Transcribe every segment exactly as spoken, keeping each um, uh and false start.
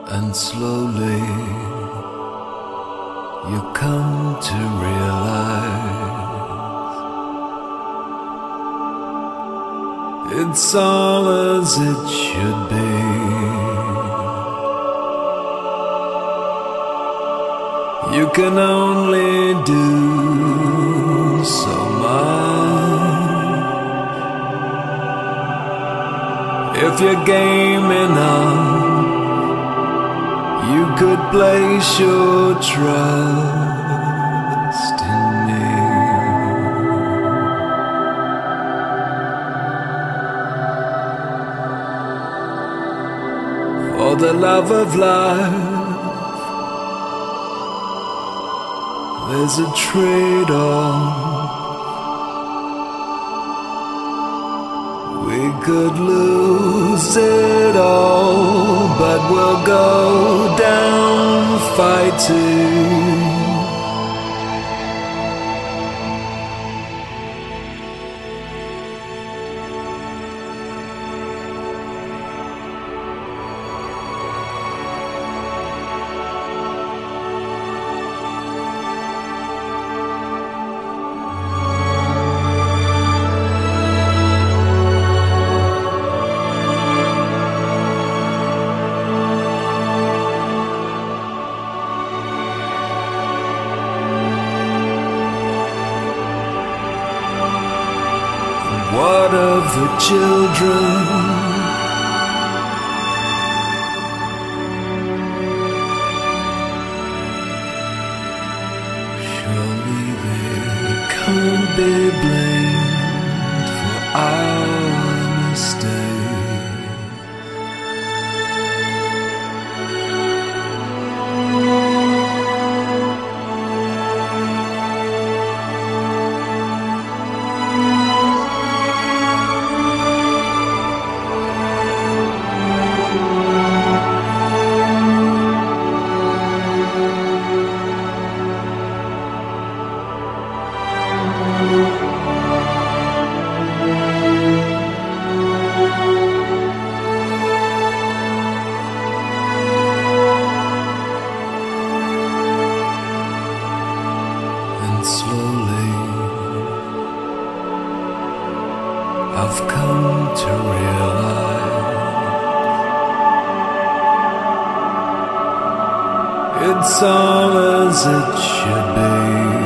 And slowly you come to realize it's all as it should be. You can only do so much if you're game enough. You could place your trust in me. For the love of life, there's a trade-off. We could lose it all, but we'll go down fighting. What of the children? Surely they can't be blamed for our mistakes. I've come to realize it's all as it should be.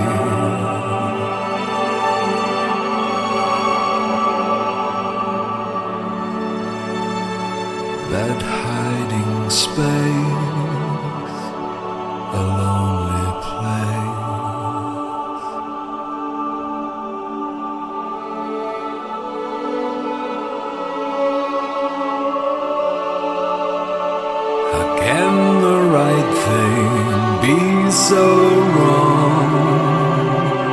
That hiding space, a lonely place. Can the right thing be so wrong?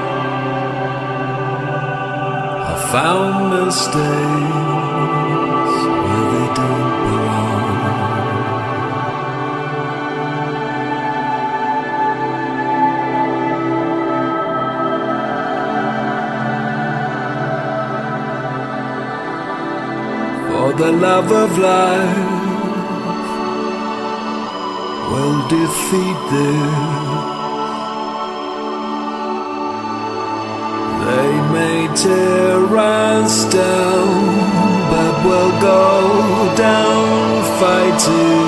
I found mistakes where they don't belong. For the love of life will defeat this. They may tear us down, but we'll go down fighting.